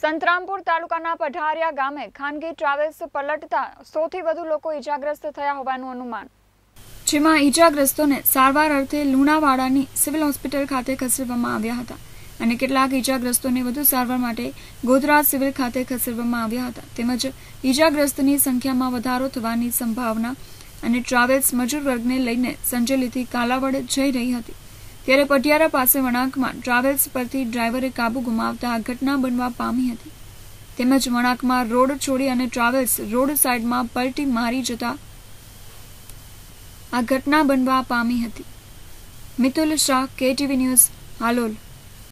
સંતરામપુર તાલુકાના પઢારિયા ગામે ખાનગી ટ્રાવેલ્સ પલટતા 100 થી વધુ લોકો ઈજાગ્રસ્ત થયા હોવાનું અનુમાન, જેમાં ઈજાગ્રસ્તોને સારવાર અર્થે લુણાવાડાની સિવિલ હોસ્પિટલ ખાતે ખસેડવામાં આવ્યા હતા અને કેટલાક ઈજાગ્રસ્તોને વધુ સારવાર માટે ગોધરા સિવિલ ખાતે ખસેડવામાં આવ્યા હતા. તેમજ ઈજાગ્રસ્તની સંખ્યામાં વધારો થવાની સંભાવના અને ટ્રાવેલ્સ મજૂર વર્ગને લઈને સંજેલીથી કાલાવડ જઈ રહી હતી ત્યારે પટિયારા પાસે વણાકમાં ટ્રાવેલ્સ પરથી ડ્રાઈવરે કાબુ ગુમાવતા આ ઘટના બનવા પામી હતી. તેમજ વણાકમાં રોડ છોડી અને ટ્રાવેલ્સ રોડ સાઈડમાં પલટી મારી જતા આ ઘટના બનવા પામી હતી. Mitul Shah, KTV news, Halol.